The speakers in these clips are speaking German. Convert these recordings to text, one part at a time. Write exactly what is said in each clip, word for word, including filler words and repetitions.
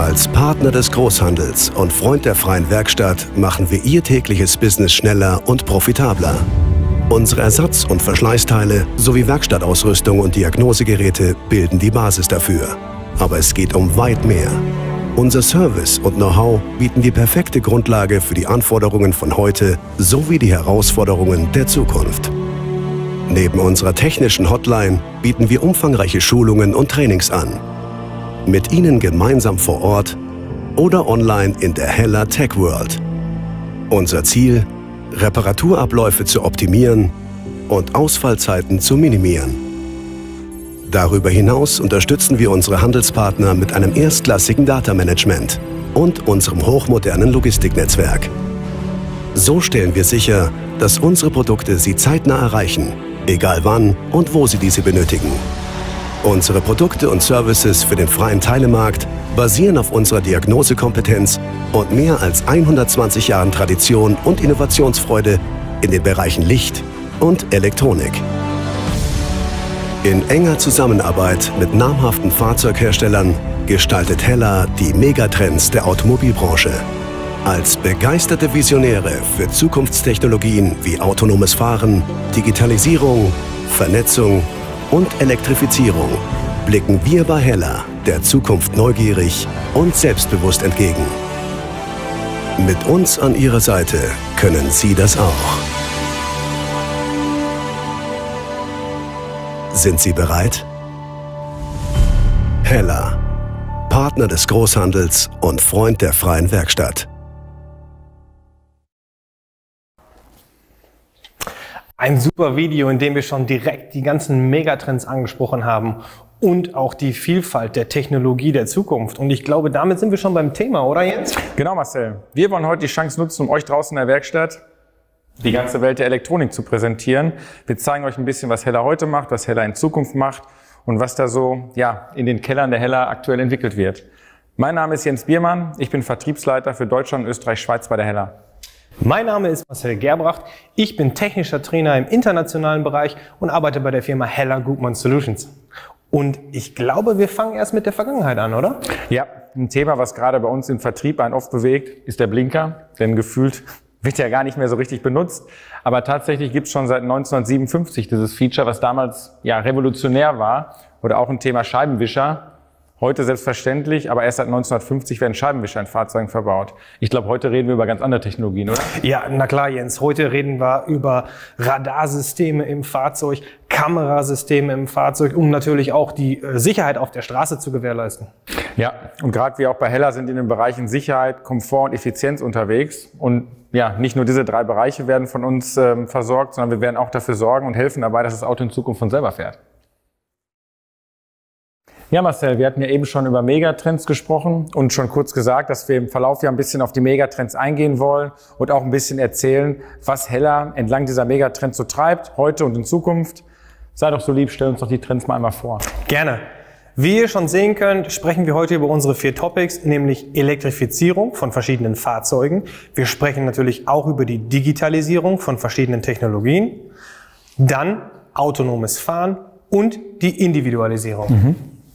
Als Partner des Großhandels und Freund der freien Werkstatt machen wir Ihr tägliches Business schneller und profitabler. Unsere Ersatz- und Verschleißteile sowie Werkstattausrüstung und Diagnosegeräte bilden die Basis dafür. Aber es geht um weit mehr. Unser Service und Know-how bieten die perfekte Grundlage für die Anforderungen von heute sowie die Herausforderungen der Zukunft. Neben unserer technischen Hotline bieten wir umfangreiche Schulungen und Trainings an. Mit Ihnen gemeinsam vor Ort oder online in der Heller Tech World. Unser Ziel: Reparaturabläufe zu optimieren und Ausfallzeiten zu minimieren. Darüber hinaus unterstützen wir unsere Handelspartner mit einem erstklassigen Data-Management und unserem hochmodernen Logistiknetzwerk. So stellen wir sicher, dass unsere Produkte Sie zeitnah erreichen, egal wann und wo Sie diese benötigen. Unsere Produkte und Services für den freien Teilemarkt basieren auf unserer Diagnosekompetenz und mehr als hundertzwanzig Jahren Tradition und Innovationsfreude in den Bereichen Licht und Elektronik. In enger Zusammenarbeit mit namhaften Fahrzeugherstellern gestaltet Heller die Megatrends der Automobilbranche. Als begeisterte Visionäre für Zukunftstechnologien wie autonomes Fahren, Digitalisierung, Vernetzung und Elektrifizierung blicken wir bei Heller der Zukunft neugierig und selbstbewusst entgegen. Mit uns an Ihrer Seite können Sie das auch. Sind Sie bereit? Heller, Partner des Großhandels und Freund der freien Werkstatt. Ein super Video, in dem wir schon direkt die ganzen Megatrends angesprochen haben und auch die Vielfalt der Technologie der Zukunft. Und ich glaube, damit sind wir schon beim Thema, oder Jens? Genau, Marcel. Wir wollen heute die Chance nutzen, um euch draußen in der Werkstatt die ganze Welt der Elektronik zu präsentieren. Wir zeigen euch ein bisschen, was Heller heute macht, was Heller in Zukunft macht und was da so ja, in den Kellern der Heller aktuell entwickelt wird. Mein Name ist Jens Biermann, ich bin Vertriebsleiter für Deutschland, Österreich, Schweiz bei der Heller. Mein Name ist Marcel Gerbracht, ich bin technischer Trainer im internationalen Bereich und arbeite bei der Firma Heller Gutmann Solutions. Und ich glaube, wir fangen erst mit der Vergangenheit an, oder? Ja, ein Thema, was gerade bei uns im Vertrieb einen oft bewegt, ist der Blinker, denn gefühlt wird ja gar nicht mehr so richtig benutzt. Aber tatsächlich gibt es schon seit neunzehnhundertsiebenundfünfzig dieses Feature, was damals ja revolutionär war, oder auch ein Thema Scheibenwischer. Heute selbstverständlich, aber erst seit neunzehnhundertfünfzig werden Scheibenwischer in Fahrzeugen verbaut. Ich glaube, heute reden wir über ganz andere Technologien, oder? Ja, na klar, Jens. Heute reden wir über Radarsysteme im Fahrzeug, Kamerasysteme im Fahrzeug, um natürlich auch die Sicherheit auf der Straße zu gewährleisten. Ja, und gerade wir auch bei Heller sind in den Bereichen Sicherheit, Komfort und Effizienz unterwegs. Und ja, nicht nur diese drei Bereiche werden von uns ähm, versorgt, sondern wir werden auch dafür sorgen und helfen dabei, dass das Auto in Zukunft von selber fährt. Ja, Marcel, wir hatten ja eben schon über Megatrends gesprochen und schon kurz gesagt, dass wir im Verlauf ja ein bisschen auf die Megatrends eingehen wollen und auch ein bisschen erzählen, was Heller entlang dieser Megatrends so treibt, heute und in Zukunft. Sei doch so lieb, stell uns doch die Trends mal einmal vor. Gerne. Wie ihr schon sehen könnt, sprechen wir heute über unsere vier Topics, nämlich Elektrifizierung von verschiedenen Fahrzeugen. Wir sprechen natürlich auch über die Digitalisierung von verschiedenen Technologien. Dann autonomes Fahren und die Individualisierung. Mhm.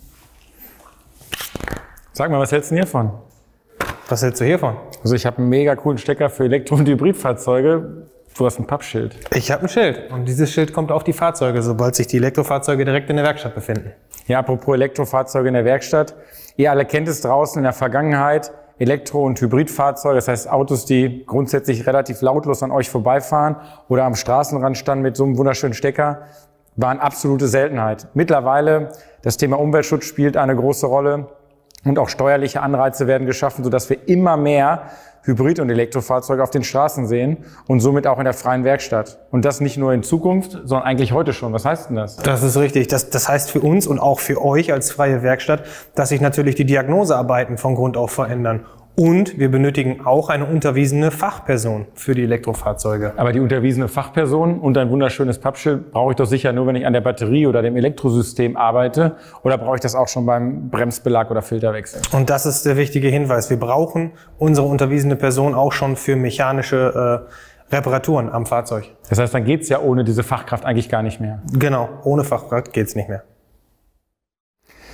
Sag mal, was hältst du denn hiervon? Was hältst du hiervon? Also ich habe einen mega coolen Stecker für Elektro- und Hybridfahrzeuge. Du hast ein Pappschild. Ich habe ein Schild und dieses Schild kommt auf die Fahrzeuge, sobald sich die Elektrofahrzeuge direkt in der Werkstatt befinden. Ja, apropos Elektrofahrzeuge in der Werkstatt. Ihr alle kennt es draußen in der Vergangenheit. Elektro- und Hybridfahrzeuge, das heißt Autos, die grundsätzlich relativ lautlos an euch vorbeifahren oder am Straßenrand standen mit so einem wunderschönen Stecker, waren absolute Seltenheit. Mittlerweile, das Thema Umweltschutz spielt eine große Rolle. Und auch steuerliche Anreize werden geschaffen, sodass wir immer mehr Hybrid- und Elektrofahrzeuge auf den Straßen sehen und somit auch in der freien Werkstatt. Und das nicht nur in Zukunft, sondern eigentlich heute schon. Was heißt denn das? Das ist richtig. Das, das heißt für uns und auch für euch als freie Werkstatt, dass sich natürlich die Diagnosearbeiten von Grund auf verändern. Und wir benötigen auch eine unterwiesene Fachperson für die Elektrofahrzeuge. Aber die unterwiesene Fachperson und ein wunderschönes Pappschild brauche ich doch sicher nur, wenn ich an der Batterie oder dem Elektrosystem arbeite. Oder brauche ich das auch schon beim Bremsbelag oder Filterwechsel? Und das ist der wichtige Hinweis. Wir brauchen unsere unterwiesene Person auch schon für mechanische äh, Reparaturen am Fahrzeug. Das heißt, dann geht's ja ohne diese Fachkraft eigentlich gar nicht mehr. Genau, ohne Fachkraft geht's nicht mehr.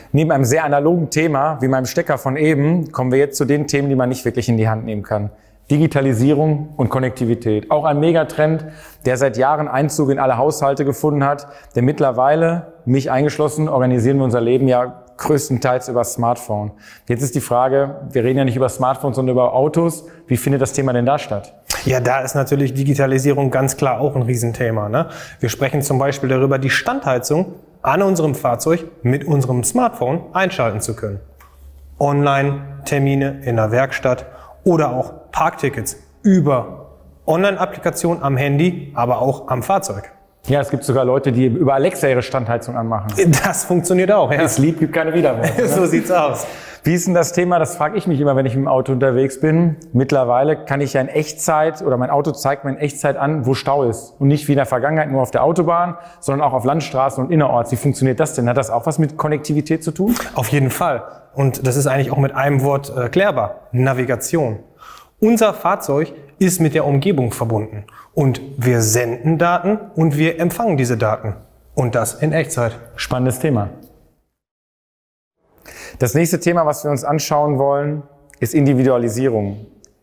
Neben einem sehr analogen Thema, wie meinem Stecker von eben, kommen wir jetzt zu den Themen, die man nicht wirklich in die Hand nehmen kann. Digitalisierung und Konnektivität. Auch ein Megatrend, der seit Jahren Einzug in alle Haushalte gefunden hat. Denn mittlerweile, mich eingeschlossen, organisieren wir unser Leben ja größtenteils über Smartphone. Jetzt ist die Frage, wir reden ja nicht über Smartphones, sondern über Autos. Wie findet das Thema denn da statt? Ja, da ist natürlich Digitalisierung ganz klar auch ein Riesenthema, ne? Wir sprechen zum Beispiel darüber, die Standheizung an unserem Fahrzeug mit unserem Smartphone einschalten zu können. Online-Termine in der Werkstatt oder auch Parktickets über Online-Applikationen am Handy, aber auch am Fahrzeug. Ja, es gibt sogar Leute, die über Alexa ihre Standheizung anmachen. Das funktioniert auch, ja. Ist lieb, gibt keine Widerworte. So sieht's aus. Wie ist denn das Thema? Das frage ich mich immer, wenn ich mit dem Auto unterwegs bin. Mittlerweile kann ich ja in Echtzeit, oder mein Auto zeigt mir in Echtzeit an, wo Stau ist. Und nicht wie in der Vergangenheit nur auf der Autobahn, sondern auch auf Landstraßen und innerorts. Wie funktioniert das denn? Hat das auch was mit Konnektivität zu tun? Auf jeden Fall. Und das ist eigentlich auch mit einem Wort erklärbar. Navigation. Unser Fahrzeug ist mit der Umgebung verbunden. Und wir senden Daten und wir empfangen diese Daten. Und das in Echtzeit. Spannendes Thema. Das nächste Thema, was wir uns anschauen wollen, ist Individualisierung.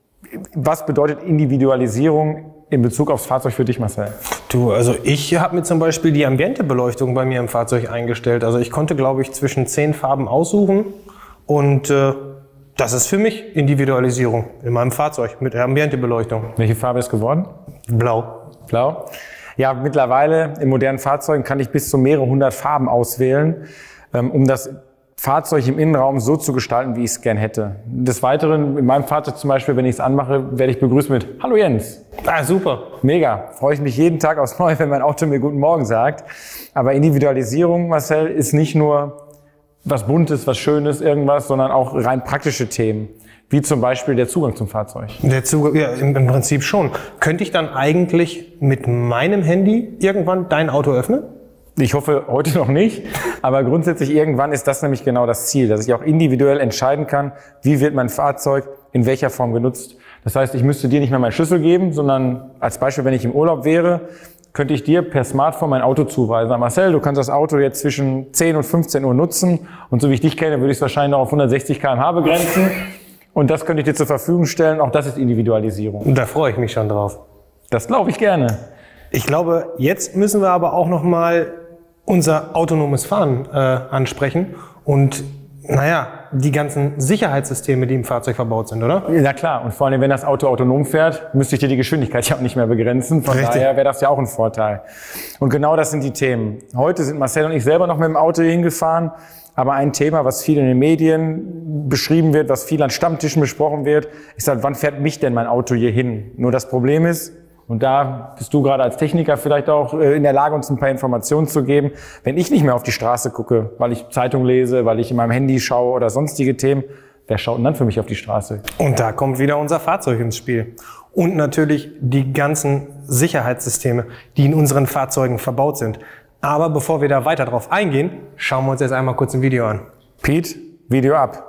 Was bedeutet Individualisierung in Bezug aufs Fahrzeug für dich, Marcel? Du, also ich habe mir zum Beispiel die Ambientebeleuchtung bei mir im Fahrzeug eingestellt. Also ich konnte, glaube ich, zwischen zehn Farben aussuchen und äh, das ist für mich Individualisierung in meinem Fahrzeug mit der Ambientebeleuchtung. Welche Farbe ist geworden? Blau. Blau? Ja, mittlerweile in modernen Fahrzeugen kann ich bis zu mehrere hundert Farben auswählen, um das Fahrzeug im Innenraum so zu gestalten, wie ich es gern hätte. Des Weiteren, in meinem Fahrzeug zum Beispiel, wenn ich es anmache, werde ich begrüßt mit Hallo Jens. Ah, super. Mega. Freue ich mich jeden Tag aufs Neue, wenn mein Auto mir Guten Morgen sagt. Aber Individualisierung, Marcel, ist nicht nur was Buntes, was Schönes, irgendwas, sondern auch rein praktische Themen. Wie zum Beispiel der Zugang zum Fahrzeug. Der Zugang, ja, im, im Prinzip schon. Könnte ich dann eigentlich mit meinem Handy irgendwann dein Auto öffnen? Ich hoffe heute noch nicht, aber grundsätzlich irgendwann ist das nämlich genau das Ziel, dass ich auch individuell entscheiden kann, wie wird mein Fahrzeug in welcher Form genutzt. Das heißt, ich müsste dir nicht mehr meinen Schlüssel geben, sondern als Beispiel, wenn ich im Urlaub wäre, könnte ich dir per Smartphone mein Auto zuweisen. Marcel, du kannst das Auto jetzt zwischen zehn und fünfzehn Uhr nutzen und so wie ich dich kenne, würde ich es wahrscheinlich noch auf hundertsechzig Kilometer pro Stunde begrenzen und das könnte ich dir zur Verfügung stellen. Auch das ist Individualisierung. Da freue ich mich schon drauf. Das glaube ich gerne. Ich glaube, jetzt müssen wir aber auch noch mal unser autonomes Fahren äh, ansprechen und naja, die ganzen Sicherheitssysteme, die im Fahrzeug verbaut sind, oder? Na klar, und vor allem, wenn das Auto autonom fährt, müsste ich dir die Geschwindigkeit ja auch nicht mehr begrenzen. Von Richtig. Daher wäre das ja auch ein Vorteil. Und genau das sind die Themen. Heute sind Marcel und ich selber noch mit dem Auto hier hingefahren, aber ein Thema, was viel in den Medien beschrieben wird, was viel an Stammtischen besprochen wird, ist halt, wann fährt mich denn mein Auto hier hin? Nur das Problem ist, und da bist du gerade als Techniker vielleicht auch in der Lage, uns ein paar Informationen zu geben. Wenn ich nicht mehr auf die Straße gucke, weil ich Zeitung lese, weil ich in meinem Handy schaue oder sonstige Themen, wer schaut denn dann für mich auf die Straße? Und da kommt wieder unser Fahrzeug ins Spiel. Und natürlich die ganzen Sicherheitssysteme, die in unseren Fahrzeugen verbaut sind. Aber bevor wir da weiter drauf eingehen, schauen wir uns jetzt einmal kurz ein Video an. Pete, Video ab.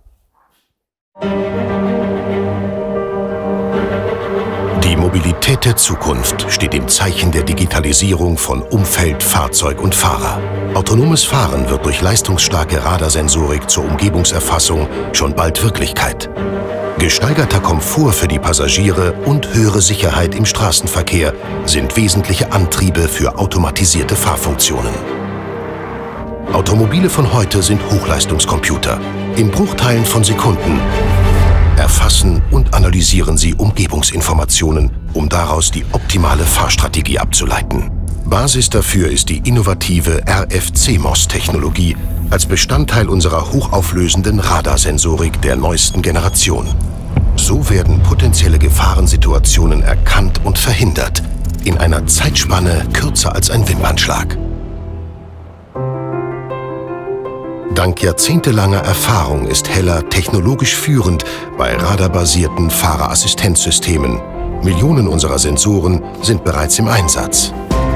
Die Mobilität der Zukunft steht im Zeichen der Digitalisierung von Umfeld, Fahrzeug und Fahrer. Autonomes Fahren wird durch leistungsstarke Radarsensorik zur Umgebungserfassung schon bald Wirklichkeit. Gesteigerter Komfort für die Passagiere und höhere Sicherheit im Straßenverkehr sind wesentliche Antriebe für automatisierte Fahrfunktionen. Automobile von heute sind Hochleistungscomputer. In Bruchteilen von Sekunden erfassen und analysieren sie Umgebungsinformationen, um daraus die optimale Fahrstrategie abzuleiten. Basis dafür ist die innovative R F C M O S-Technologie als Bestandteil unserer hochauflösenden Radarsensorik der neuesten Generation. So werden potenzielle Gefahrensituationen erkannt und verhindert, in einer Zeitspanne kürzer als ein Wimpernschlag. Dank jahrzehntelanger Erfahrung ist Hella technologisch führend bei radarbasierten Fahrerassistenzsystemen. Millionen unserer Sensoren sind bereits im Einsatz.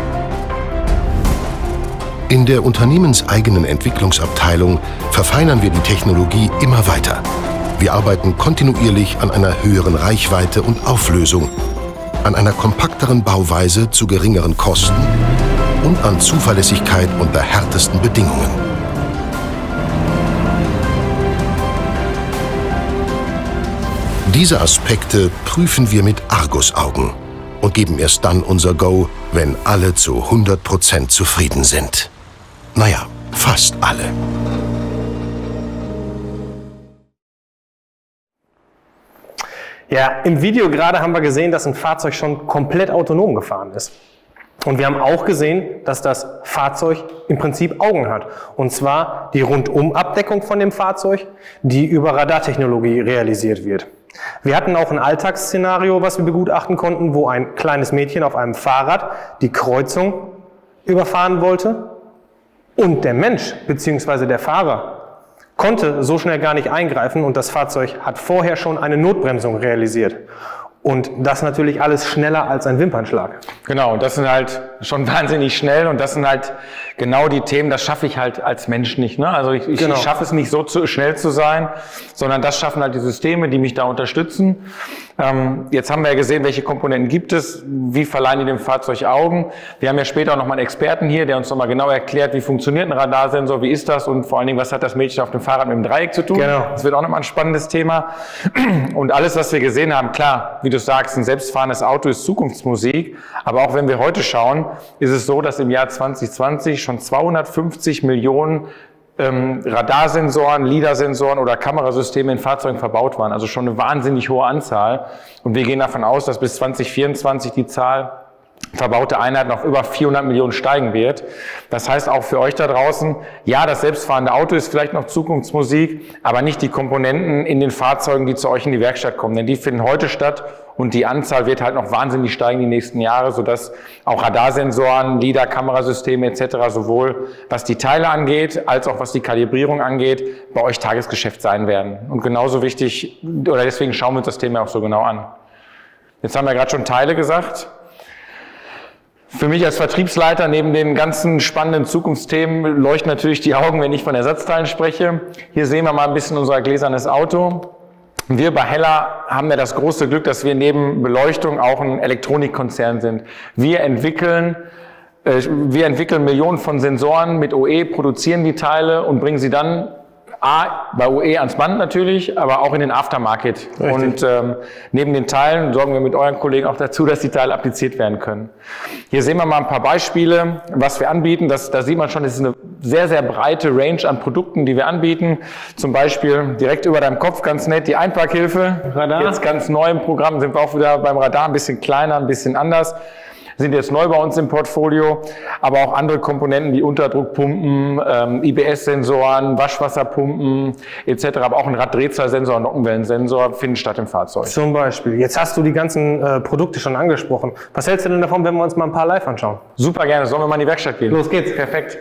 In der unternehmenseigenen Entwicklungsabteilung verfeinern wir die Technologie immer weiter. Wir arbeiten kontinuierlich an einer höheren Reichweite und Auflösung, an einer kompakteren Bauweise zu geringeren Kosten und an Zuverlässigkeit unter härtesten Bedingungen. Diese Aspekte prüfen wir mit Argusaugen und geben erst dann unser Go, wenn alle zu hundert Prozent zufrieden sind. Naja, fast alle. Ja, im Video gerade haben wir gesehen, dass ein Fahrzeug schon komplett autonom gefahren ist. Und wir haben auch gesehen, dass das Fahrzeug im Prinzip Augen hat. Und zwar die Rundumabdeckung von dem Fahrzeug, die über Radartechnologie realisiert wird. Wir hatten auch ein Alltagsszenario, was wir begutachten konnten, wo ein kleines Mädchen auf einem Fahrrad die Kreuzung überfahren wollte. Und der Mensch bzw. der Fahrer konnte so schnell gar nicht eingreifen und das Fahrzeug hat vorher schon eine Notbremsung realisiert. Und das natürlich alles schneller als ein Wimpernschlag. Genau, und das sind halt schon wahnsinnig schnell und das sind halt genau die Themen, das schaffe ich halt als Mensch nicht. Ne? Also ich, ich, genau. ich schaffe es nicht so zu, schnell zu sein, sondern das schaffen halt die Systeme, die mich da unterstützen. Ähm, jetzt haben wir ja gesehen, welche Komponenten gibt es, wie verleihen die dem Fahrzeug Augen. Wir haben ja später auch nochmal einen Experten hier, der uns nochmal genau erklärt, wie funktioniert ein Radarsensor, wie ist das und vor allen Dingen, was hat das Mädchen auf dem Fahrrad mit dem Dreieck zu tun. Genau. Das wird auch nochmal ein spannendes Thema. Und alles, was wir gesehen haben, klar, wie du sagst, ein selbstfahrendes Auto ist Zukunftsmusik, aber auch wenn wir heute schauen, ist es so, dass im Jahr zwanzig zwanzig schon zweihundertfünfzig Millionen ähm, Radarsensoren, LiDAR-Sensoren oder Kamerasysteme in Fahrzeugen verbaut waren, also schon eine wahnsinnig hohe Anzahl. Und wir gehen davon aus, dass bis zwanzig vierundzwanzig die Zahl verbaute Einheiten auf über vierhundert Millionen steigen wird. Das heißt auch für euch da draußen, ja, das selbstfahrende Auto ist vielleicht noch Zukunftsmusik, aber nicht die Komponenten in den Fahrzeugen, die zu euch in die Werkstatt kommen, denn die finden heute statt und die Anzahl wird halt noch wahnsinnig steigen die nächsten Jahre, sodass auch Radarsensoren, LiDAR, Kamerasysteme et cetera sowohl was die Teile angeht, als auch was die Kalibrierung angeht, bei euch Tagesgeschäft sein werden. Und genauso wichtig, oder deswegen schauen wir uns das Thema auch so genau an. Jetzt haben wir gerade schon Teile gesagt. Für mich als Vertriebsleiter neben den ganzen spannenden Zukunftsthemen leuchten natürlich die Augen, wenn ich von Ersatzteilen spreche. Hier sehen wir mal ein bisschen unser gläsernes Auto. Wir bei Hella haben ja das große Glück, dass wir neben Beleuchtung auch ein Elektronikkonzern sind. Wir entwickeln, äh, wir entwickeln Millionen von Sensoren mit O E, produzieren die Teile und bringen sie dann A, bei O E ans Band natürlich, aber auch in den Aftermarket. Richtig. Und ähm, neben den Teilen sorgen wir mit euren Kollegen auch dazu, dass die Teile appliziert werden können. Hier sehen wir mal ein paar Beispiele, was wir anbieten. Das, da sieht man schon, es ist eine sehr, sehr breite Range an Produkten, die wir anbieten. Zum Beispiel direkt über deinem Kopf, ganz nett, die Einparkhilfe. Radar. Jetzt ganz neu im Programm, sind wir auch wieder beim Radar, ein bisschen kleiner, ein bisschen anders. Sind jetzt neu bei uns im Portfolio, aber auch andere Komponenten wie Unterdruckpumpen, ähm, I B S-Sensoren, Waschwasserpumpen et cetera, aber auch ein Raddrehzahlsensor und Nockenwellensensor finden statt im Fahrzeug. Zum Beispiel. Jetzt hast du die ganzen äh, Produkte schon angesprochen. Was hältst du denn davon, wenn wir uns mal ein paar live anschauen? Super gerne. Sollen wir mal in die Werkstatt gehen? Los geht's. Perfekt.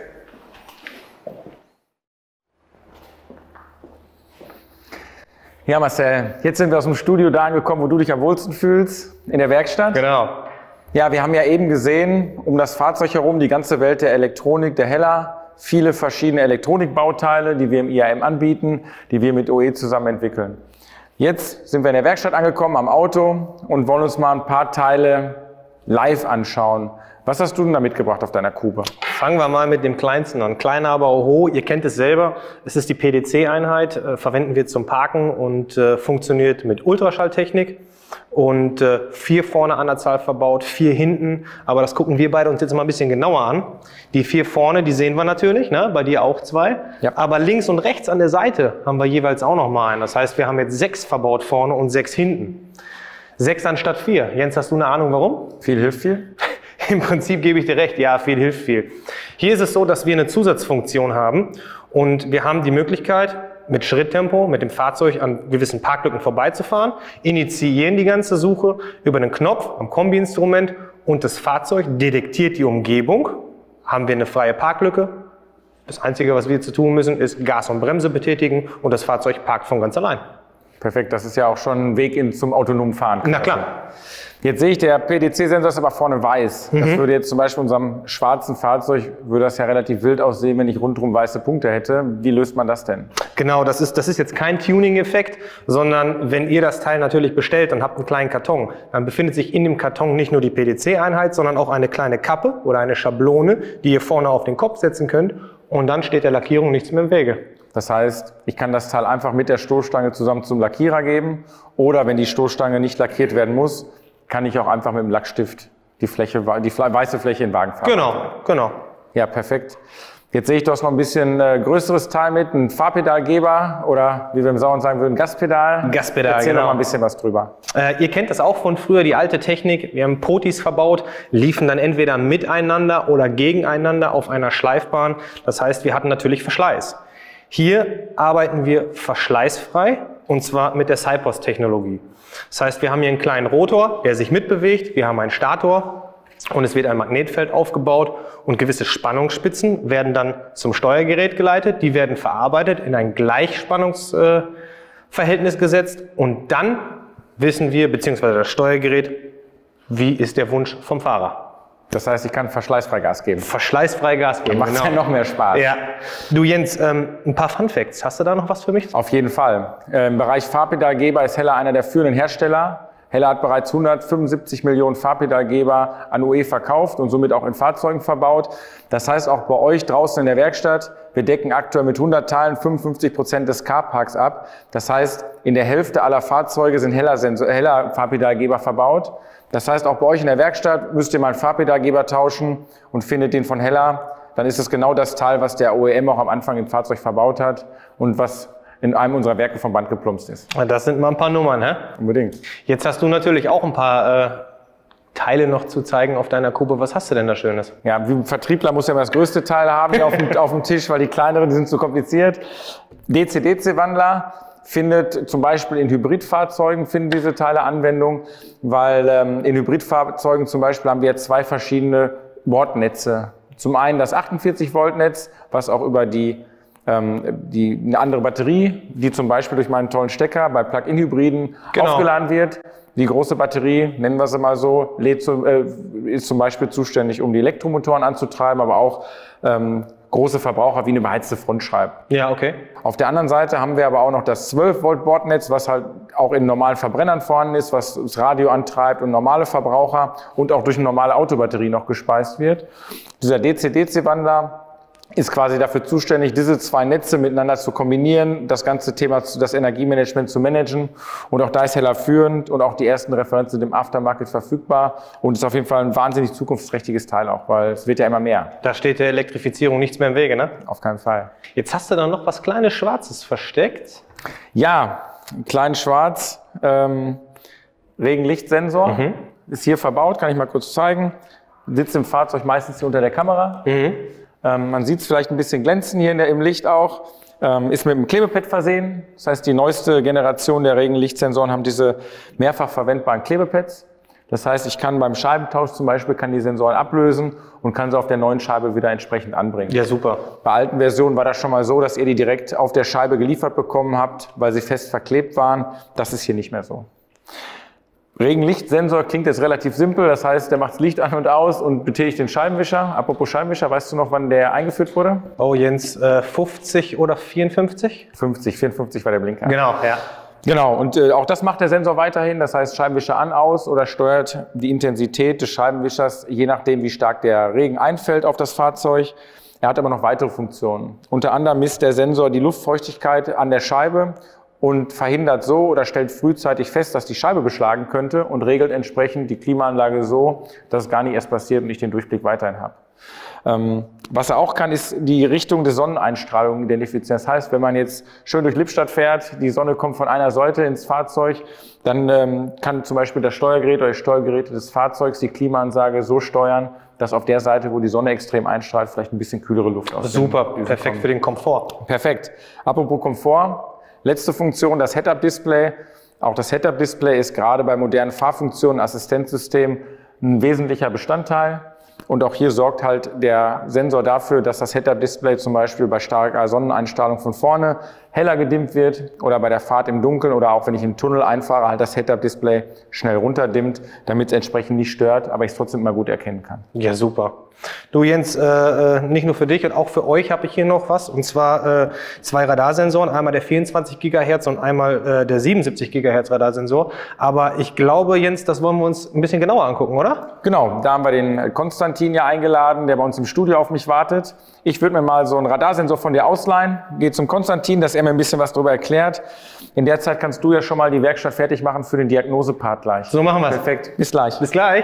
Ja, Marcel, jetzt sind wir aus dem Studio da angekommen, wo du dich am wohlsten fühlst, in der Werkstatt. Genau. Ja, wir haben ja eben gesehen, um das Fahrzeug herum, die ganze Welt der Elektronik, der Hella, viele verschiedene Elektronikbauteile, die wir im I A M anbieten, die wir mit O E zusammen entwickeln. Jetzt sind wir in der Werkstatt angekommen, am Auto und wollen uns mal ein paar Teile live anschauen. Was hast du denn da mitgebracht auf deiner Kube? Fangen wir mal mit dem kleinsten an. Kleiner, aber oho, ihr kennt es selber. Es ist die P D C-Einheit, äh, verwenden wir zum Parken und äh, funktioniert mit Ultraschalltechnik. Und äh, vier vorne an der Zahl verbaut, vier hinten. Aber das gucken wir beide uns jetzt mal ein bisschen genauer an. Die vier vorne, die sehen wir natürlich, ne? Bei dir auch zwei. Ja. Aber links und rechts an der Seite haben wir jeweils auch noch mal einen. Das heißt, wir haben jetzt sechs verbaut vorne und sechs hinten. Sechs anstatt vier. Jens, hast du eine Ahnung, warum? Viel hilft viel. Im Prinzip gebe ich dir recht, ja, viel hilft viel. Hier ist es so, dass wir eine Zusatzfunktion haben und wir haben die Möglichkeit, mit Schritttempo, mit dem Fahrzeug an gewissen Parklücken vorbeizufahren, initiieren die ganze Suche über einen Knopf am Kombi-Instrument und das Fahrzeug detektiert die Umgebung. Haben wir eine freie Parklücke? Das Einzige, was wir zu tun müssen, ist Gas und Bremse betätigen und das Fahrzeug parkt von ganz allein. Perfekt, das ist ja auch schon ein Weg in, zum autonomen Fahren. Na klar. Jetzt sehe ich, der P D C-Sensor ist aber vorne weiß. Mhm. Das würde jetzt zum Beispiel in unserem schwarzen Fahrzeug, würde das ja relativ wild aussehen, wenn ich rundherum weiße Punkte hätte. Wie löst man das denn? Genau, das ist, das ist jetzt kein Tuning-Effekt, sondern wenn ihr das Teil natürlich bestellt und habt einen kleinen Karton, dann befindet sich in dem Karton nicht nur die P D C-Einheit, sondern auch eine kleine Kappe oder eine Schablone, die ihr vorne auf den Kopf setzen könnt und dann steht der Lackierung nichts mehr im Wege. Das heißt, ich kann das Teil einfach mit der Stoßstange zusammen zum Lackierer geben oder wenn die Stoßstange nicht lackiert werden muss, kann ich auch einfach mit dem Lackstift die Fläche, die weiße Fläche in Wagenfarbe. Genau, genau. Ja, perfekt. Jetzt sehe ich, du hast noch ein bisschen äh, größeres Teil mit, ein Fahrpedalgeber oder wie wir im Sauern sagen würden, Gaspedal. Gaspedal, Erzähl genau. noch mal ein bisschen was drüber. Äh, ihr kennt das auch von früher, die alte Technik. Wir haben Potis verbaut, liefen dann entweder miteinander oder gegeneinander auf einer Schleifbahn. Das heißt, wir hatten natürlich Verschleiß. Hier arbeiten wir verschleißfrei und zwar mit der Cypost-Technologie. Das heißt, wir haben hier einen kleinen Rotor, der sich mitbewegt. Wir haben einen Stator. Und es wird ein Magnetfeld aufgebaut und gewisse Spannungsspitzen werden dann zum Steuergerät geleitet. Die werden verarbeitet, in ein Gleichspannungsverhältnis gesetzt und dann wissen wir, beziehungsweise das Steuergerät, wie ist der Wunsch vom Fahrer. Das heißt, ich kann verschleißfrei Gas geben. Verschleißfrei Gas geben, macht genau. ja noch mehr Spaß. Ja. Du Jens, ähm, ein paar Fun Facts. Hast du da noch was für mich? Auf jeden Fall. Äh, Im Bereich Fahrpedalgeber ist Hella einer der führenden Hersteller. Hella hat bereits hundertfünfundsiebzig Millionen Fahrpedalgeber an U E verkauft und somit auch in Fahrzeugen verbaut. Das heißt auch bei euch draußen in der Werkstatt, wir decken aktuell mit hundert Teilen fünfundfünfzig Prozent des Carparks ab. Das heißt, in der Hälfte aller Fahrzeuge sind Hella-Fahrpedalgeber verbaut. Das heißt, auch bei euch in der Werkstatt müsst ihr mal einen Fahrpedalgeber tauschen und findet den von Hella. Dann ist es genau das Teil, was der O E M auch am Anfang im Fahrzeug verbaut hat und was in einem unserer Werke vom Band geplumpst ist. Das sind mal ein paar Nummern, hä? Unbedingt. Jetzt hast du natürlich auch ein paar äh, Teile noch zu zeigen auf deiner Kuppe. Was hast du denn da Schönes? Ja, wie ein Vertriebler muss ja immer das größte Teil haben hier auf, dem, auf dem Tisch, weil die kleineren, die sind zu kompliziert. D C D C-Wandler findet zum Beispiel in Hybridfahrzeugen finden diese Teile Anwendung, weil ähm, in Hybridfahrzeugen zum Beispiel haben wir jetzt zwei verschiedene Bordnetze. Zum einen das achtundvierzig Volt Netz, was auch über die Die, eine andere Batterie, die zum Beispiel durch meinen tollen Stecker bei Plug-in-Hybriden genau. aufgeladen wird. Die große Batterie, nennen wir sie mal so, lädt zu, äh, ist zum Beispiel zuständig, um die Elektromotoren anzutreiben, aber auch ähm, große Verbraucher wie eine beheizte Frontscheibe. Ja, okay. Auf der anderen Seite haben wir aber auch noch das zwölf Volt Bordnetz, was halt auch in normalen Verbrennern vorhanden ist, was das Radio antreibt und normale Verbraucher und auch durch eine normale Autobatterie noch gespeist wird. Dieser D C D C-Wandler ist quasi dafür zuständig, diese zwei Netze miteinander zu kombinieren, das ganze Thema, das Energiemanagement zu managen. Und auch da ist Hella führend und auch die ersten Referenzen sind im Aftermarket verfügbar. Und ist auf jeden Fall ein wahnsinnig zukunftsträchtiges Teil auch, weil es wird ja immer mehr. Da steht der Elektrifizierung nichts mehr im Wege, ne? Auf keinen Fall. Jetzt hast du da noch was kleines Schwarzes versteckt. Ja, einen kleinen Schwarz, ähm, Regenlichtsensor. Mhm. Ist hier verbaut, kann ich mal kurz zeigen. Sitzt im Fahrzeug meistens hier unter der Kamera. Mhm. Ähm, man sieht es vielleicht ein bisschen glänzen hier in der, im Licht auch. Ähm, ist mit einem Klebepad versehen. Das heißt, die neueste Generation der Regenlichtsensoren haben diese mehrfach verwendbaren Klebepads. Das heißt, ich kann beim Scheibentausch zum Beispiel kann die Sensoren ablösen und kann sie auf der neuen Scheibe wieder entsprechend anbringen. Ja, super. Bei alten Versionen war das schon mal so, dass ihr die direkt auf der Scheibe geliefert bekommen habt, weil sie fest verklebt waren. Das ist hier nicht mehr so. Regenlichtsensor klingt jetzt relativ simpel, das heißt, der macht das Licht an und aus und betätigt den Scheibenwischer. Apropos Scheibenwischer, weißt du noch, wann der eingeführt wurde? Oh Jens, äh, fünfzig oder vierundfünfzig? fünfzig, vierundfünfzig war der Blinker. Genau, ja. Genau, und äh, auch das macht der Sensor weiterhin, das heißt Scheibenwischer an, aus oder steuert die Intensität des Scheibenwischers, je nachdem, wie stark der Regen einfällt auf das Fahrzeug. Er hat aber noch weitere Funktionen. Unter anderem misst der Sensor die Luftfeuchtigkeit an der Scheibe und verhindert so oder stellt frühzeitig fest, dass die Scheibe beschlagen könnte und regelt entsprechend die Klimaanlage so, dass es gar nicht erst passiert und ich den Durchblick weiterhin habe. Ähm, was er auch kann, ist die Richtung der Sonneneinstrahlung identifizieren. Das heißt, wenn man jetzt schön durch Lippstadt fährt, die Sonne kommt von einer Seite ins Fahrzeug, dann ähm, kann zum Beispiel das Steuergerät oder die Steuergeräte des Fahrzeugs die Klimaanlage so steuern, dass auf der Seite, wo die Sonne extrem einstrahlt, vielleicht ein bisschen kühlere Luft aus. Super, perfekt kommt. Für den Komfort. Perfekt. Apropos Komfort. Letzte Funktion, das Head-Up-Display. Auch das Head-Up-Display ist gerade bei modernen Fahrfunktionen, Assistenzsystemen ein wesentlicher Bestandteil. Und auch hier sorgt halt der Sensor dafür, dass das Head-Up-Display zum Beispiel bei starker Sonneneinstrahlung von vorne heller gedimmt wird oder bei der Fahrt im Dunkeln oder auch wenn ich in den Tunnel einfahre, halt das Head-Up-Display schnell runterdimmt, damit es entsprechend nicht stört, aber ich es trotzdem immer gut erkennen kann. Ja, super. Du Jens, äh, nicht nur für dich und auch für euch habe ich hier noch was, und zwar äh, zwei Radarsensoren, einmal der vierundzwanzig Gigahertz und einmal äh, der siebenundsiebzig Gigahertz Radarsensor. Aber ich glaube, Jens, das wollen wir uns ein bisschen genauer angucken, oder? Genau, da haben wir den Konstantin ja eingeladen, der bei uns im Studio auf mich wartet. Ich würde mir mal so einen Radarsensor von dir ausleihen, gehe zum Konstantin, dass er mir ein bisschen was darüber erklärt. In der Zeit kannst du ja schon mal die Werkstatt fertig machen für den Diagnosepart gleich. So machen wir es. Perfekt, bis gleich. Bis gleich.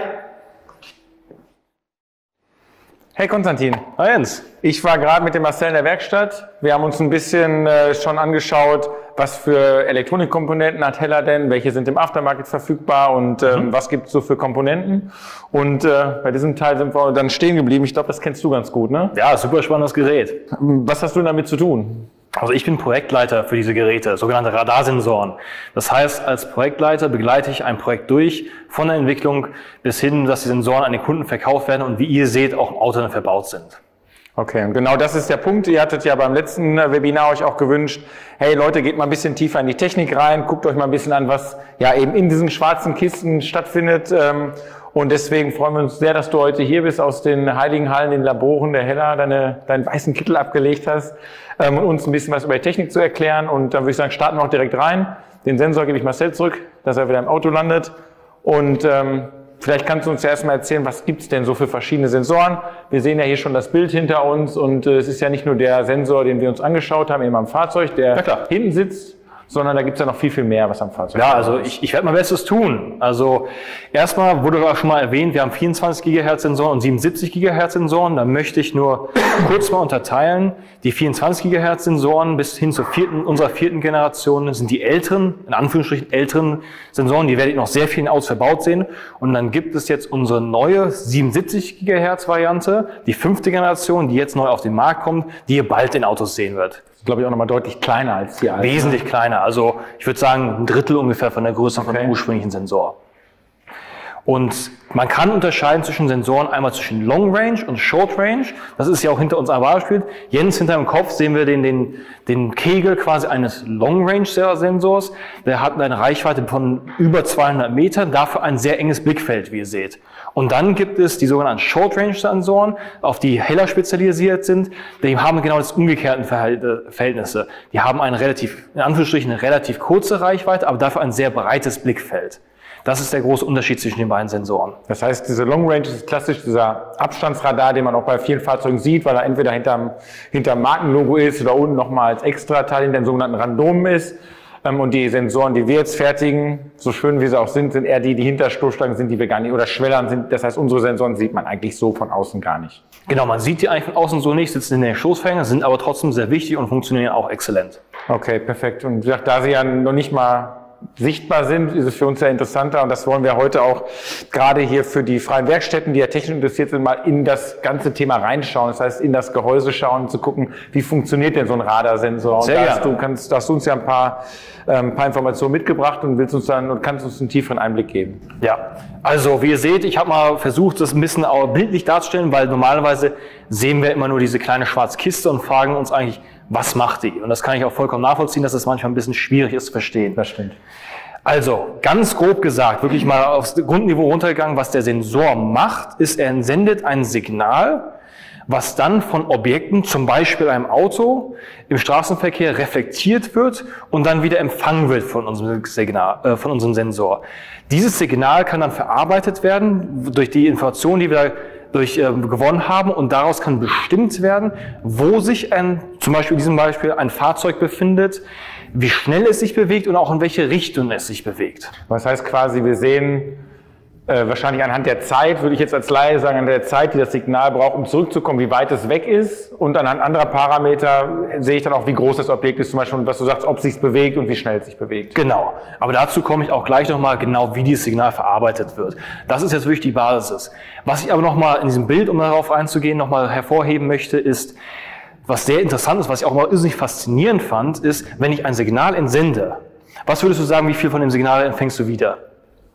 Hey Konstantin. Hi Jens. Ich war gerade mit dem Marcel in der Werkstatt. Wir haben uns ein bisschen äh, schon angeschaut, was für Elektronikkomponenten hat Heller denn, welche sind im Aftermarket verfügbar und ähm, mhm. was gibt es so für Komponenten. Und äh, bei diesem Teil sind wir dann stehen geblieben. Ich glaube, das kennst du ganz gut, ne? Ja, super spannendes Gerät. Was hast du damit zu tun? Also ich bin Projektleiter für diese Geräte, sogenannte Radarsensoren. Das heißt, als Projektleiter begleite ich ein Projekt durch, von der Entwicklung bis hin, dass die Sensoren an den Kunden verkauft werden und wie ihr seht, auch im Auto dann verbaut sind. Okay, und genau das ist der Punkt. Ihr hattet ja beim letzten Webinar euch auch gewünscht, hey Leute, geht mal ein bisschen tiefer in die Technik rein, guckt euch mal ein bisschen an, was ja eben in diesen schwarzen Kisten stattfindet. Und deswegen freuen wir uns sehr, dass du heute hier bist, aus den heiligen Hallen, den Laboren der Heller, deine, deinen weißen Kittel abgelegt hast, um uns ein bisschen was über die Technik zu erklären. Und dann würde ich sagen, starten wir auch direkt rein. Den Sensor gebe ich Marcel zurück, dass er wieder im Auto landet. Und ähm, vielleicht kannst du uns ja erstmal erzählen, was gibt es denn so für verschiedene Sensoren? Wir sehen ja hier schon das Bild hinter uns und äh, es ist ja nicht nur der Sensor, den wir uns angeschaut haben, eben am Fahrzeug, der hinten sitzt, sondern da gibt es ja noch viel, viel mehr, was am Fahrzeug ist. Ja, also ich, ich werde mein Bestes tun. Also erstmal wurde auch schon mal erwähnt, wir haben vierundzwanzig Gigahertz Sensoren und siebenundsiebzig Gigahertz Sensoren. Da möchte ich nur kurz mal unterteilen. Die vierundzwanzig Gigahertz Sensoren bis hin zur vierten, unserer vierten Generation sind die älteren, in Anführungsstrichen älteren Sensoren. Die werdet ihr noch sehr viel in Autos verbaut sehen. Und dann gibt es jetzt unsere neue siebenundsiebzig Gigahertz Variante, die fünfte Generation, die jetzt neu auf den Markt kommt, die ihr bald in Autos sehen wird. Glaube ich auch nochmal deutlich kleiner als die alten. Wesentlich kleiner. Also ich würde sagen ein Drittel ungefähr von der Größe okay. von dem ursprünglichen Sensor. Und man kann unterscheiden zwischen Sensoren, einmal zwischen Long Range und Short Range. Das ist ja auch hinter uns ein Beispiel. Jens, hinter dem Kopf sehen wir den, den, den Kegel quasi eines Long Range Sensors. Der hat eine Reichweite von über zweihundert Metern, dafür ein sehr enges Blickfeld, wie ihr seht. Und dann gibt es die sogenannten Short Range Sensoren, auf die Heller spezialisiert sind. Die haben genau das umgekehrten Verhältnisse. Die haben eine relativ, in Anführungsstrichen, eine relativ kurze Reichweite, aber dafür ein sehr breites Blickfeld. Das ist der große Unterschied zwischen den beiden Sensoren. Das heißt, diese Long Range ist klassisch dieser Abstandsradar, den man auch bei vielen Fahrzeugen sieht, weil er entweder hinterm, hinterm Markenlogo ist oder unten nochmal als Extrateil in den sogenannten Randomen ist. Und die Sensoren, die wir jetzt fertigen, so schön wie sie auch sind, sind eher die, die hinter Stoßstangen sind, die wir gar nicht, oder Schwellern sind. Das heißt, unsere Sensoren sieht man eigentlich so von außen gar nicht. Genau, man sieht die eigentlich von außen so nicht, sitzen in den Stoßfängern, sind aber trotzdem sehr wichtig und funktionieren auch exzellent. Okay, perfekt. Und wie gesagt, da sie ja noch nicht mal sichtbar sind, ist es für uns ja interessanter und das wollen wir heute auch gerade hier für die freien Werkstätten, die ja technisch interessiert sind, mal in das ganze Thema reinschauen. Das heißt, in das Gehäuse schauen, zu gucken, wie funktioniert denn so ein Radarsensor. Und Sehr da gerne. hast du, kannst, da hast du uns ja ein paar, ähm, paar Informationen mitgebracht und willst uns dann und kannst uns einen tieferen Einblick geben. Ja, also wie ihr seht, ich habe mal versucht, das ein bisschen auch bildlich darzustellen, weil normalerweise sehen wir immer nur diese kleine schwarze Kiste und fragen uns eigentlich, was macht die? Und das kann ich auch vollkommen nachvollziehen, dass es manchmal ein bisschen schwierig ist zu verstehen. Das stimmt. Also, ganz grob gesagt, wirklich mal aufs Grundniveau runtergegangen, was der Sensor macht, ist, er sendet ein Signal, was dann von Objekten, zum Beispiel einem Auto, im Straßenverkehr reflektiert wird und dann wieder empfangen wird von unserem Signal, äh, von unserem Sensor. Dieses Signal kann dann verarbeitet werden durch die Informationen, die wir durch äh, gewonnen haben, und daraus kann bestimmt werden, wo sich ein, zum Beispiel in diesem Beispiel, ein Fahrzeug befindet, wie schnell es sich bewegt und auch in welche Richtung es sich bewegt. Das heißt quasi, wir sehen äh, wahrscheinlich anhand der Zeit, würde ich jetzt als Laie sagen, an der Zeit, die das Signal braucht, um zurückzukommen, wie weit es weg ist, und anhand anderer Parameter sehe ich dann auch, wie groß das Objekt ist, zum Beispiel, was du sagst, ob es sich bewegt und wie schnell es sich bewegt. Genau, aber dazu komme ich auch gleich nochmal genau, wie dieses Signal verarbeitet wird. Das ist jetzt wirklich die Basis. Was ich aber nochmal in diesem Bild, um darauf einzugehen, nochmal hervorheben möchte, ist, was sehr interessant ist, was ich auch mal irrsinnig faszinierend fand, ist, wenn ich ein Signal entsende. Was würdest du sagen, wie viel von dem Signal empfängst du wieder?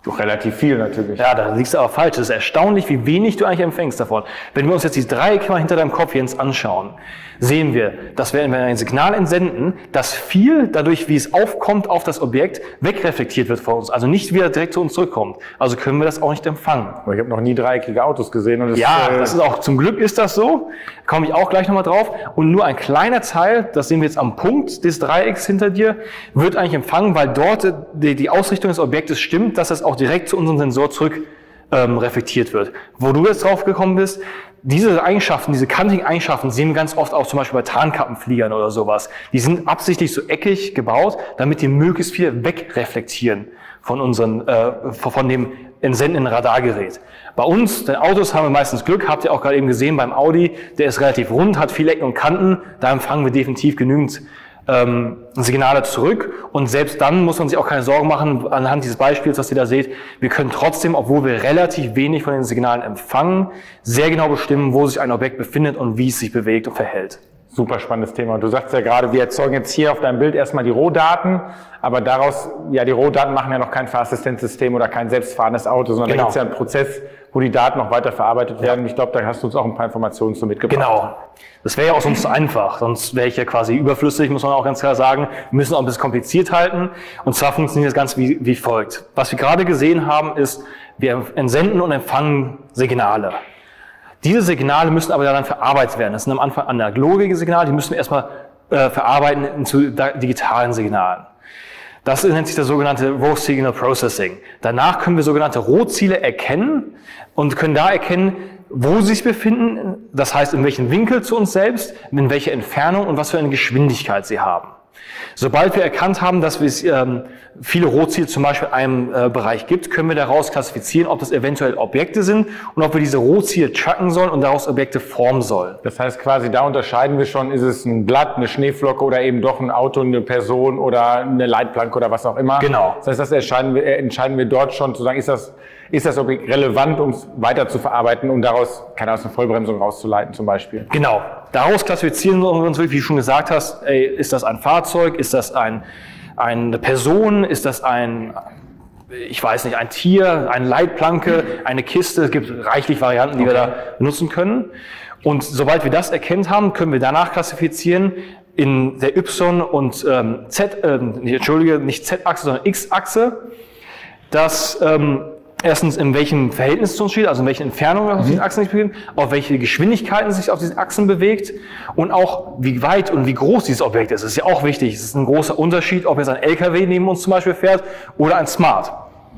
Doch relativ viel natürlich. Ja, da liegst du aber falsch. Es ist erstaunlich, wie wenig du eigentlich empfängst davon. Wenn wir uns jetzt die Dreiecke mal hinter deinem Kopf Jens anschauen, sehen wir, dass wir, wenn wir ein Signal entsenden, dass viel dadurch, wie es aufkommt auf das Objekt, wegreflektiert wird von uns. Also nicht wieder direkt zu uns zurückkommt. Also können wir das auch nicht empfangen. Aber ich habe noch nie dreieckige Autos gesehen. Und das, ja, äh, das ist auch, zum Glück ist das so. Da komme ich auch gleich nochmal drauf. Und nur ein kleiner Teil, das sehen wir jetzt am Punkt des Dreiecks hinter dir, wird eigentlich empfangen, weil dort die, die Ausrichtung des Objektes stimmt, dass es auch direkt zu unserem Sensor zurück ähm, reflektiert wird. Wo du jetzt drauf gekommen bist, diese Eigenschaften, diese kantigen Eigenschaften sehen wir ganz oft auch zum Beispiel bei Tarnkappenfliegern oder sowas. Die sind absichtlich so eckig gebaut, damit die möglichst viel wegreflektieren von unseren, äh, von dem entsendenden Radargerät. Bei uns, den Autos, haben wir meistens Glück, habt ihr auch gerade eben gesehen beim Audi, der ist relativ rund, hat viele Ecken und Kanten, da empfangen wir definitiv genügend ähm, Signale zurück, und selbst dann muss man sich auch keine Sorgen machen anhand dieses Beispiels, was ihr da seht. Wir können trotzdem, obwohl wir relativ wenig von den Signalen empfangen, sehr genau bestimmen, wo sich ein Objekt befindet und wie es sich bewegt und verhält. Super spannendes Thema. Und du sagst ja gerade, wir erzeugen jetzt hier auf deinem Bild erstmal die Rohdaten, aber daraus, ja, die Rohdaten machen ja noch kein Fahrassistenzsystem oder kein selbstfahrendes Auto, sondern Genau. da gibt es ja einen Prozess, wo die Daten noch weiter verarbeitet werden. Ich glaube, da hast du uns auch ein paar Informationen zu mitgebracht. Genau. Das wäre ja auch sonst zu einfach, sonst wäre ich ja quasi überflüssig, muss man auch ganz klar sagen. Wir müssen auch ein bisschen kompliziert halten, und zwar funktioniert das Ganze wie, wie folgt. Was wir gerade gesehen haben, ist, wir entsenden und empfangen Signale. Diese Signale müssen aber dann verarbeitet werden. Das sind am Anfang analoge Signale, die müssen wir erstmal äh, verarbeiten zu digitalen Signalen. Das nennt sich das sogenannte Raw Signal Processing. Danach können wir sogenannte Rohziele erkennen und können da erkennen, wo sie sich befinden, das heißt in welchem Winkel zu uns selbst, in welcher Entfernung und was für eine Geschwindigkeit sie haben. Sobald wir erkannt haben, dass es ähm, viele Rohziele zum Beispiel in einem äh, Bereich gibt, können wir daraus klassifizieren, ob das eventuell Objekte sind und ob wir diese Rohziele tracken sollen und daraus Objekte formen sollen. Das heißt quasi, da unterscheiden wir schon, ist es ein Blatt, eine Schneeflocke oder eben doch ein Auto, eine Person oder eine Leitplanke oder was auch immer. Genau. Das heißt, das entscheiden wir, entscheiden wir dort schon zu sagen, ist das, ist das Objekt relevant, um es weiter zu verarbeiten und daraus, keine Ahnung, eine Vollbremsung rauszuleiten zum Beispiel. Genau. Daraus klassifizieren wir uns, wie du schon gesagt hast, ey, ist das ein Fahrzeug, ist das ein, eine Person, ist das ein, ich weiß nicht, ein Tier, eine Leitplanke, eine Kiste. Es gibt reichlich Varianten, die okay. wir da benutzen können. Und sobald wir das erkannt haben, können wir danach klassifizieren in der Y- und ähm, Z, äh, Entschuldige, nicht Z-Achse, sondern X-Achse, dass ähm, erstens, in welchem Verhältnis zu uns steht, also in welchen Entfernungen auf diesen Achsen sich bewegt, auf welche Geschwindigkeiten sich auf diesen Achsen bewegt und auch wie weit und wie groß dieses Objekt ist. Das ist ja auch wichtig. Es ist ein großer Unterschied, ob jetzt ein L K W neben uns zum Beispiel fährt oder ein Smart.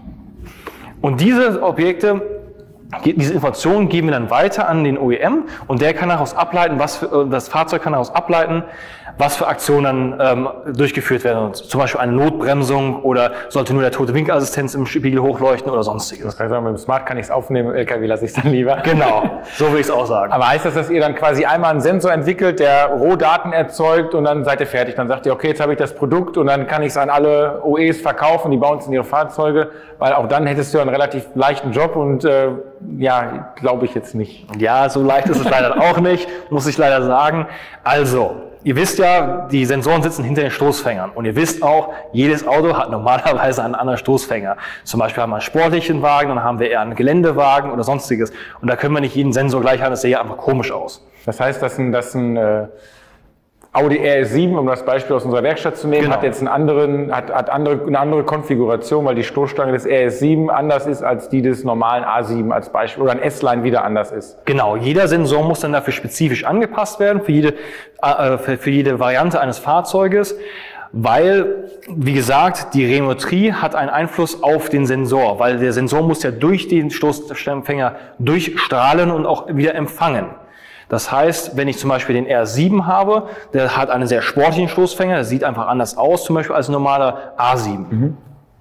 Und diese Objekte, diese Informationen geben wir dann weiter an den O E M, und der kann daraus ableiten, was für, das Fahrzeug kann daraus ableiten, was für Aktionen ähm, durchgeführt werden. Zum Beispiel eine Notbremsung, oder sollte nur der tote Winkelassistenz im Spiegel hochleuchten oder sonstiges. Das heißt, mit dem Smart kann ich es aufnehmen, im L K W lasse ich es dann lieber. Genau, so will ich es auch sagen. Aber heißt das, dass ihr dann quasi einmal einen Sensor entwickelt, der Rohdaten erzeugt, und dann seid ihr fertig? Dann sagt ihr, okay, jetzt habe ich das Produkt und dann kann ich es an alle O Es verkaufen, die bauen es in ihre Fahrzeuge, weil auch dann hättest du einen relativ leichten Job, und äh, ja, glaube ich jetzt nicht. Ja, so leicht ist es leider auch nicht, muss ich leider sagen. Also, ihr wisst ja, die Sensoren sitzen hinter den Stoßfängern, und ihr wisst auch, jedes Auto hat normalerweise einen anderen Stoßfänger. Zum Beispiel haben wir einen sportlichen Wagen, dann haben wir eher einen Geländewagen oder sonstiges. Und da können wir nicht jeden Sensor gleich haben, das sähe ja einfach komisch aus. Das heißt, dass ein, dass ein äh, Audi R S sieben, um das Beispiel aus unserer Werkstatt zu nehmen, genau. hat jetzt einen anderen, hat, hat andere, eine andere Konfiguration, weil die Stoßstange des R S sieben anders ist als die des normalen A sieben als Beispiel, oder ein S-Line wieder anders ist. Genau, jeder Sensor muss dann dafür spezifisch angepasst werden, für jede, äh, für, für jede Variante eines Fahrzeuges, weil, wie gesagt, die Reometrie hat einen Einfluss auf den Sensor, weil der Sensor muss ja durch den Stoßempfänger durchstrahlen und auch wieder empfangen. Das heißt, wenn ich zum Beispiel den R sieben habe, der hat einen sehr sportlichen Stoßfänger, der sieht einfach anders aus, zum Beispiel als ein normaler A sieben. Mhm.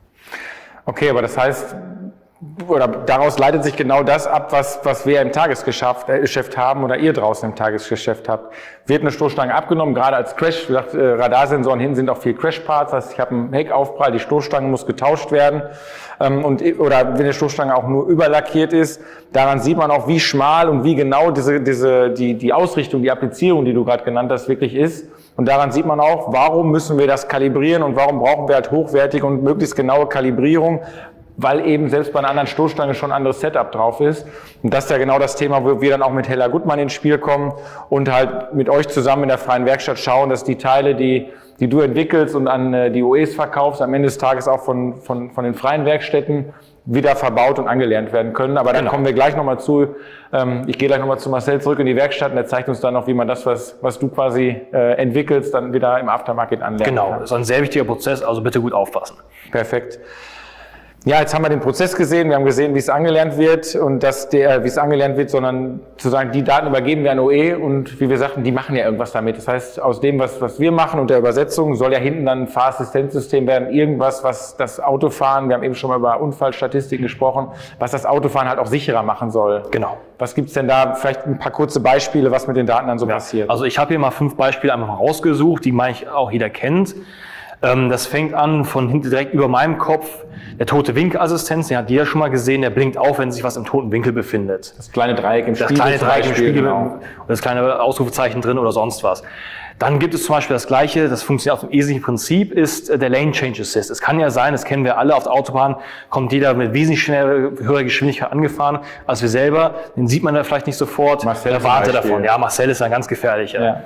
Okay, aber das heißt, oder daraus leitet sich genau das ab, was, was wir im Tagesgeschäft äh, Geschäft haben oder ihr draußen im Tagesgeschäft habt. Wird eine Stoßstange abgenommen, gerade als Crash, wie gesagt, äh, Radarsensoren hin sind auch viel Crash-Parts, das heißt, ich habe einen Heckaufprall, die Stoßstange muss getauscht werden. Ähm, und, oder wenn die Stoßstange auch nur überlackiert ist, daran sieht man auch, wie schmal und wie genau diese, diese, die, die Ausrichtung, die Applizierung, die du gerade genannt hast, wirklich ist. Und daran sieht man auch, warum müssen wir das kalibrieren und warum brauchen wir halt hochwertige und möglichst genaue Kalibrierung, weil eben selbst bei einer anderen Stoßstange schon ein anderes Setup drauf ist. Und das ist ja genau das Thema, wo wir dann auch mit Hella Gutmann ins Spiel kommen und halt mit euch zusammen in der freien Werkstatt schauen, dass die Teile, die, die du entwickelst und an äh, die O Es verkaufst, am Ende des Tages auch von, von, von den freien Werkstätten wieder verbaut und angelernt werden können. Aber dann genau. kommen wir gleich nochmal zu. Ähm, ich gehe gleich nochmal zu Marcel zurück in die Werkstatt und er zeigt uns dann noch, wie man das, was, was du quasi äh, entwickelst, dann wieder im Aftermarket anlernt. Genau, das ist ein sehr wichtiger Prozess, also bitte gut aufpassen. Perfekt. Ja, jetzt haben wir den Prozess gesehen, wir haben gesehen, wie es angelernt wird und dass der, wie es angelernt wird, sondern zu sagen, die Daten übergeben wir an O E und wie wir sagten, die machen ja irgendwas damit. Das heißt, aus dem, was, was wir machen und der Übersetzung, soll ja hinten dann ein Fahrassistenzsystem werden, irgendwas, was das Autofahren, wir haben eben schon mal über Unfallstatistiken gesprochen, was das Autofahren halt auch sicherer machen soll. Genau. Was gibt's denn da? Vielleicht ein paar kurze Beispiele, was mit den Daten dann so ja. passiert. Also ich habe hier mal fünf Beispiele einfach rausgesucht, die meine ich auch jeder kennt. Das fängt an von hinten direkt über meinem Kopf. Der tote Winkelassistenz, den hat jeder schon mal gesehen, der blinkt auf, wenn sich was im toten Winkel befindet. Das kleine Dreieck im Spiegel. Das kleine Dreieck im Spiegel genau. und das kleine Ausrufezeichen drin oder sonst was. Dann gibt es zum Beispiel das Gleiche, das funktioniert auf dem wesentlichen Prinzip, ist der Lane Change Assist. Es kann ja sein, das kennen wir alle, auf der Autobahn kommt jeder mit wesentlich schneller, höherer Geschwindigkeit angefahren als wir selber. Den sieht man da vielleicht nicht sofort, Marcel der wartet davon. Ja, Marcel ist dann ganz gefährlich. Ja.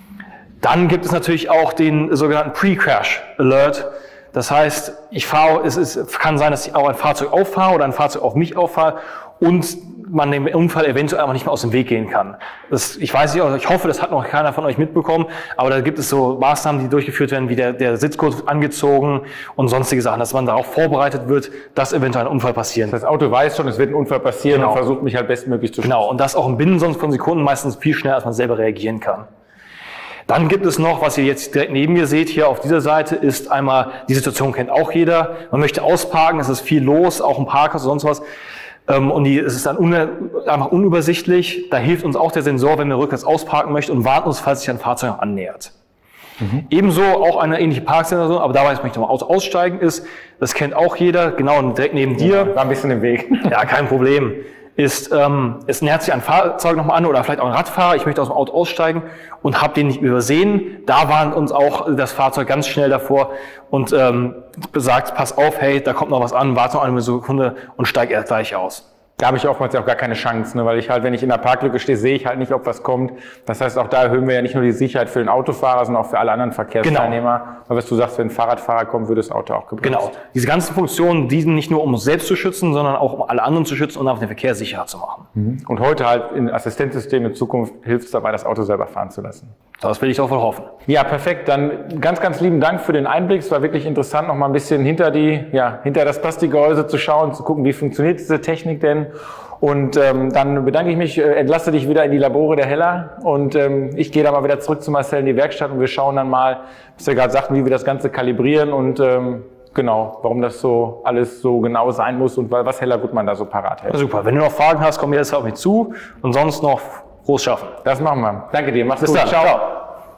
Dann gibt es natürlich auch den sogenannten Pre-Crash Alert. Das heißt, ich fahre, es ist, kann sein, dass ich auch ein Fahrzeug auffahre oder ein Fahrzeug auf mich auffahre und man dem Unfall eventuell einfach nicht mehr aus dem Weg gehen kann. Das, ich weiß nicht, ich hoffe, das hat noch keiner von euch mitbekommen, aber da gibt es so Maßnahmen, die durchgeführt werden, wie der, der Sitzgurt wird angezogen und sonstige Sachen, dass man darauf vorbereitet wird, dass eventuell ein Unfall passieren. Das Auto weiß schon, es wird ein Unfall passieren genau. und versucht mich halt bestmöglich zu schützen. Genau, und das auch im Binnen von Sekunden meistens viel schneller, als man selber reagieren kann. Dann gibt es noch, was ihr jetzt direkt neben mir seht, hier auf dieser Seite, ist einmal, die Situation kennt auch jeder. Man möchte ausparken, es ist viel los, auch im Parkhaus oder sonst was. Und die, es ist dann un, einfach unübersichtlich. Da hilft uns auch der Sensor, wenn wir rückwärts ausparken möchten und warnt uns, falls sich ein Fahrzeug annähert. Mhm. Ebenso auch eine ähnliche Parksensation, aber dabei möchte ich mal Auto aussteigen ist. Das kennt auch jeder, genau direkt neben dir. Ja, war ein bisschen im Weg. Ja, kein Problem. Ist, ähm, es nähert sich ein Fahrzeug nochmal an oder vielleicht auch ein Radfahrer, ich möchte aus dem Auto aussteigen und habe den nicht übersehen. Da warnt uns auch das Fahrzeug ganz schnell davor und ähm, sagt, pass auf, hey, da kommt noch was an, warte noch eine Sekunde und steig erst gleich aus. Da habe ich oftmals ja auch gar keine Chance, ne? Weil ich halt, wenn ich in der Parklücke stehe, sehe ich halt nicht, ob was kommt. Das heißt, auch da erhöhen wir ja nicht nur die Sicherheit für den Autofahrer, sondern auch für alle anderen Verkehrsteilnehmer. Genau. Weil was du sagst, wenn ein Fahrradfahrer kommt, wird das Auto auch gebremst. Genau. Diese ganzen Funktionen dienen nicht nur, um uns selbst zu schützen, sondern auch, um alle anderen zu schützen und auch den Verkehr sicherer zu machen. Mhm. Und heute halt in Assistenzsystemen in Zukunft hilft es dabei, das Auto selber fahren zu lassen. Das will ich auch wohl hoffen. Ja, perfekt. Dann ganz, ganz lieben Dank für den Einblick. Es war wirklich interessant, noch mal ein bisschen hinter die, ja, hinter das Plastikgehäuse zu schauen, zu gucken, wie funktioniert diese Technik denn. Und ähm, dann bedanke ich mich, äh, entlasse dich wieder in die Labore der Hella und ähm, ich gehe dann mal wieder zurück zu Marcel in die Werkstatt und wir schauen dann mal, was wir gerade sagten, wie wir das Ganze kalibrieren und ähm, genau, warum das so alles so genau sein muss und was Hella Gutmann da so parat hält. Ja, super. Wenn du noch Fragen hast, komm jetzt auf mich zu und sonst noch groß schaffen. Das machen wir. Danke dir. Mach's Bis gut. dann. Ciao. Ciao.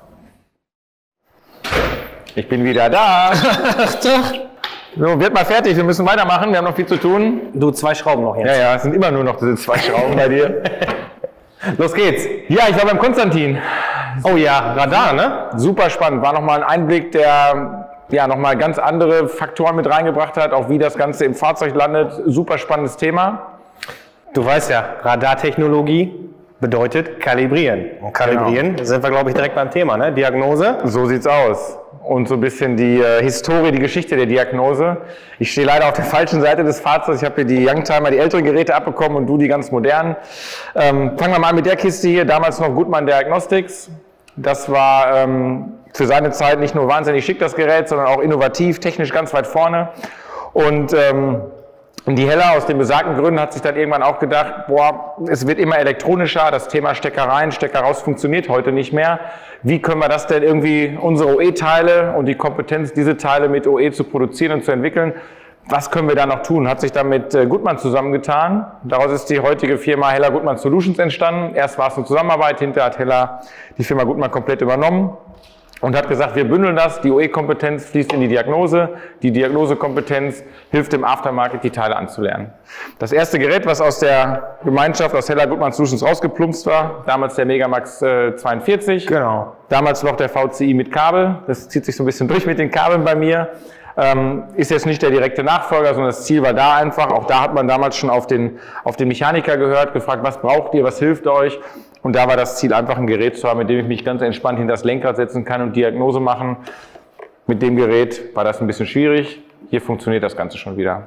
Ich bin wieder da. So, wird mal fertig. Wir müssen weitermachen. Wir haben noch viel zu tun. Du, zwei Schrauben noch jetzt. Ja, ja, es sind immer nur noch diese zwei Schrauben bei dir. Los geht's. Ja, ich war beim Konstantin. Oh ja, Radar, ne? Super spannend. War nochmal ein Einblick, der ja nochmal ganz andere Faktoren mit reingebracht hat, auch wie das Ganze im Fahrzeug landet. Super spannendes Thema. Du weißt ja, Radartechnologie bedeutet kalibrieren. Und kalibrieren, genau. Sind wir, glaube ich, direkt beim Thema, ne? Diagnose. So sieht's aus. Und so ein bisschen die äh, Historie, die Geschichte der Diagnose. Ich stehe leider auf der falschen Seite des Fahrzeugs. Ich habe hier die Youngtimer, die älteren Geräte abbekommen und du die ganz modernen. Ähm, fangen wir mal an mit der Kiste hier, damals noch Gutmann Diagnostics. Das war ähm, für seine Zeit nicht nur wahnsinnig schick, das Gerät, sondern auch innovativ, technisch ganz weit vorne. Und ähm, die Hella aus den besagten Gründen hat sich dann irgendwann auch gedacht, boah, es wird immer elektronischer, das Thema Stecker rein, Stecker raus funktioniert heute nicht mehr. Wie können wir das denn irgendwie, unsere O E-Teile und die Kompetenz, diese Teile mit O E zu produzieren und zu entwickeln, was können wir da noch tun? Hat sich dann mit Gutmann zusammengetan. Daraus ist die heutige Firma Hella Gutmann Solutions entstanden. Erst war es eine Zusammenarbeit, hinterher hat Hella die Firma Gutmann komplett übernommen. Und hat gesagt, wir bündeln das, die O E-Kompetenz fließt in die Diagnose, die Diagnosekompetenz hilft im Aftermarket, die Teile anzulernen. Das erste Gerät, was aus der Gemeinschaft aus Hella Gutmann Solutions rausgeplumpst war, damals der Megamax äh, zweiundvierzig, genau. Damals noch der V C I mit Kabel, das zieht sich so ein bisschen durch mit den Kabeln bei mir, Ähm, ist jetzt nicht der direkte Nachfolger, sondern das Ziel war da einfach. Auch da hat man damals schon auf den, auf den Mechaniker gehört, gefragt, was braucht ihr, was hilft euch? Und da war das Ziel, einfach ein Gerät zu haben, mit dem ich mich ganz entspannt hinter das Lenkrad setzen kann und Diagnose machen. Mit dem Gerät war das ein bisschen schwierig. Hier funktioniert das Ganze schon wieder.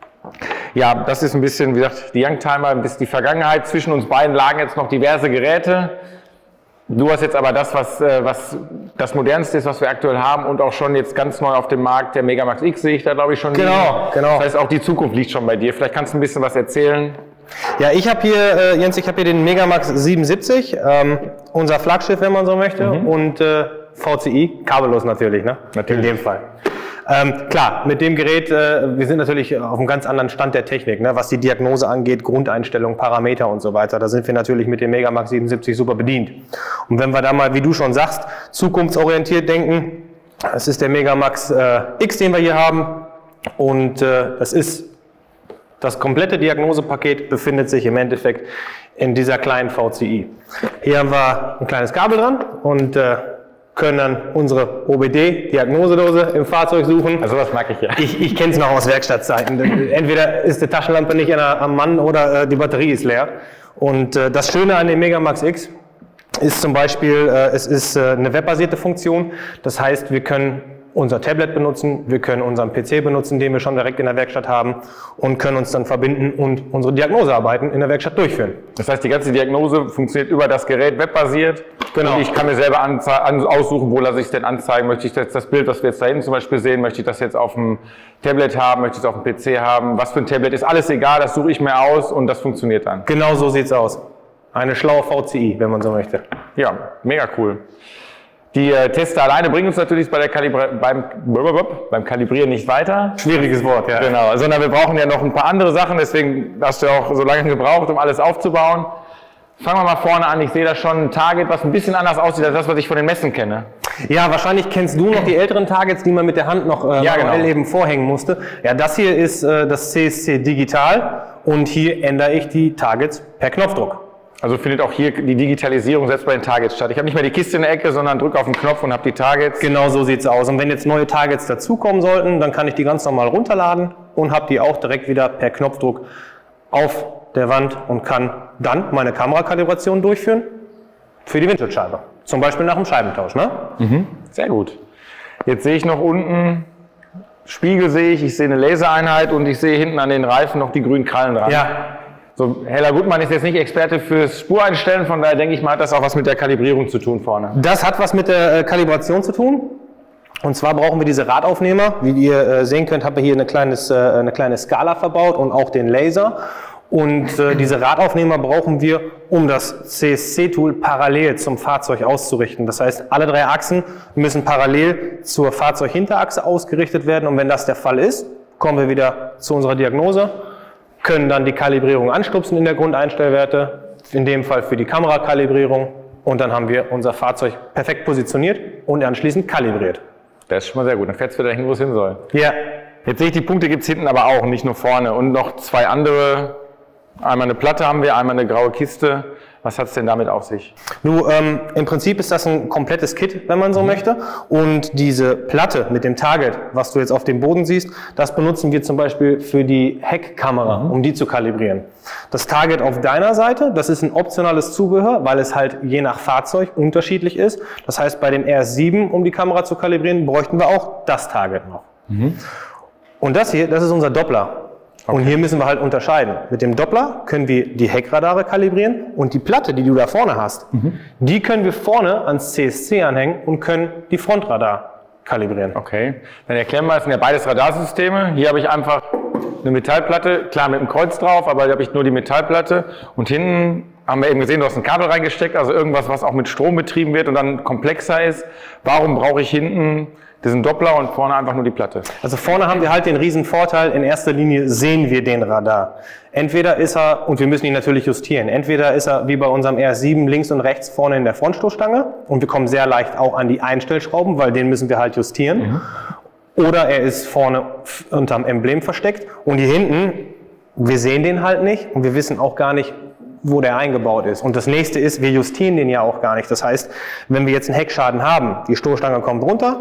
Ja, das ist ein bisschen, wie gesagt, die Youngtimer, ein bisschen die Vergangenheit. Zwischen uns beiden lagen jetzt noch diverse Geräte. Du hast jetzt aber das, was, was das modernste ist, was wir aktuell haben und auch schon jetzt ganz neu auf dem Markt, der Megamax X sehe ich da, glaube ich, schon. Genau, liegen. genau. Das heißt, auch die Zukunft liegt schon bei dir. Vielleicht kannst du ein bisschen was erzählen. Ja, ich habe hier, äh, Jens, ich habe hier den Megamax siebenundsiebzig, ähm, unser Flaggschiff, wenn man so möchte, mhm. und äh, V C I, kabellos natürlich, ne? Natürlich. In dem Fall. Ähm, klar, mit dem Gerät, äh, wir sind natürlich auf einem ganz anderen Stand der Technik, ne? Was die Diagnose angeht, Grundeinstellungen, Parameter und so weiter. Da sind wir natürlich mit dem Megamax siebenundsiebzig super bedient. Und wenn wir da mal, wie du schon sagst, zukunftsorientiert denken, das ist der Megamax äh, X, den wir hier haben, und äh, das ist das komplette Diagnosepaket befindet sich im Endeffekt in dieser kleinen V C I. Hier haben wir ein kleines Kabel dran und äh, können dann unsere O B D-Diagnosedose im Fahrzeug suchen. Also was mag ich ja. Ich, ich kenne es noch aus Werkstattzeiten. Entweder ist die Taschenlampe nicht am Mann oder äh, die Batterie ist leer. Und äh, das Schöne an dem Megamax X ist zum Beispiel, äh, es ist äh, eine webbasierte Funktion. Das heißt, wir können unser Tablet benutzen, wir können unseren P C benutzen, den wir schon direkt in der Werkstatt haben, und können uns dann verbinden und unsere Diagnosearbeiten in der Werkstatt durchführen. Das heißt, die ganze Diagnose funktioniert über das Gerät, webbasiert. Genau. Und ich kann mir selber an, aussuchen, wo lasse ich es denn anzeigen. Möchte ich jetzt das Bild, was wir jetzt da hinten zum Beispiel sehen, möchte ich das jetzt auf dem Tablet haben, möchte ich es auf dem P C haben, was für ein Tablet, ist alles egal, das suche ich mir aus und das funktioniert dann. Genau so sieht es aus. Eine schlaue V C I, wenn man so möchte. Ja, mega cool. Die äh, Tester alleine bringen uns natürlich bei der Kalibra beim, beim Kalibrieren nicht weiter. Schwieriges Wort, ja. Genau, sondern wir brauchen ja noch ein paar andere Sachen, deswegen hast du auch so lange gebraucht, um alles aufzubauen. Fangen wir mal vorne an. Ich sehe da schon ein Target, was ein bisschen anders aussieht als das, was ich von den Messen kenne. Ja, wahrscheinlich kennst du noch die älteren Targets, die man mit der Hand noch äh, ja, manuell genau. eben vorhängen musste. Ja, das hier ist äh, das C S C Digital, und hier ändere ich die Targets per Knopfdruck. Also findet auch hier die Digitalisierung selbst bei den Targets statt. Ich habe nicht mehr die Kiste in der Ecke, sondern drücke auf den Knopf und habe die Targets. Genau so sieht es aus. Und wenn jetzt neue Targets dazukommen sollten, dann kann ich die ganz normal runterladen und habe die auch direkt wieder per Knopfdruck auf der Wand und kann dann meine Kamerakalibration durchführen für die Windschutzscheibe. Zum Beispiel nach dem Scheibentausch. Ne? Mhm. Sehr gut. Jetzt sehe ich noch unten, Spiegel sehe ich, ich sehe eine Lasereinheit und ich sehe hinten an den Reifen noch die grünen Krallen dran. Ja. So, Heller Gutmann ist jetzt nicht Experte fürs Spureinstellen, von daher denke ich mal, hat das auch was mit der Kalibrierung zu tun vorne. Das hat was mit der äh, Kalibration zu tun. Und zwar brauchen wir diese Radaufnehmer. Wie ihr äh, sehen könnt, haben wir hier eine, kleines, äh, eine kleine Skala verbaut und auch den Laser. Und äh, diese Radaufnehmer brauchen wir, um das C S C-Tool parallel zum Fahrzeug auszurichten. Das heißt, alle drei Achsen müssen parallel zur Fahrzeughinterachse ausgerichtet werden. Und wenn das der Fall ist, kommen wir wieder zu unserer Diagnose, können dann die Kalibrierung anstupsen in der Grundeinstellwerte, in dem Fall für die Kamerakalibrierung, und dann haben wir unser Fahrzeug perfekt positioniert und anschließend kalibriert. Das ist schon mal sehr gut, dann fährt es wieder hin, wo es hin soll. Ja. Jetzt sehe ich, die Punkte gibt es hinten aber auch, nicht nur vorne, und noch zwei andere. Einmal eine Platte haben wir, einmal eine graue Kiste. Was hat es denn damit auf sich? Du, ähm, im Prinzip ist das ein komplettes Kit, wenn man so mhm. möchte. Und diese Platte mit dem Target, was du jetzt auf dem Boden siehst, das benutzen wir zum Beispiel für die Heckkamera, mhm. um die zu kalibrieren. Das Target auf deiner Seite, das ist ein optionales Zubehör, weil es halt je nach Fahrzeug unterschiedlich ist. Das heißt, bei dem R S sieben, um die Kamera zu kalibrieren, bräuchten wir auch das Target noch. Mhm. Und das hier, das ist unser Doppler. Okay. Und hier müssen wir halt unterscheiden. Mit dem Doppler können wir die Heckradare kalibrieren, und die Platte, die du da vorne hast, mhm. die können wir vorne ans C S C anhängen und können die Frontradar kalibrieren. Okay, dann erklären wir, das sind ja beides Radarsysteme. Hier habe ich einfach eine Metallplatte, klar mit einem Kreuz drauf, aber hier habe ich nur die Metallplatte, und hinten haben wir eben gesehen, du hast ein Kabel reingesteckt, also irgendwas, was auch mit Strom betrieben wird und dann komplexer ist. Warum brauche ich hinten diesen Doppler und vorne einfach nur die Platte? Also vorne haben wir halt den riesen Vorteil, in erster Linie sehen wir den Radar. Entweder ist er, und wir müssen ihn natürlich justieren, entweder ist er wie bei unserem R S sieben links und rechts vorne in der Frontstoßstange, und wir kommen sehr leicht auch an die Einstellschrauben, weil den müssen wir halt justieren. Mhm. Oder er ist vorne unterm Emblem versteckt, und hier hinten, wir sehen den halt nicht und wir wissen auch gar nicht, wo der eingebaut ist. Und das nächste ist, wir justieren den ja auch gar nicht. Das heißt, wenn wir jetzt einen Heckschaden haben, die Stoßstange kommt runter,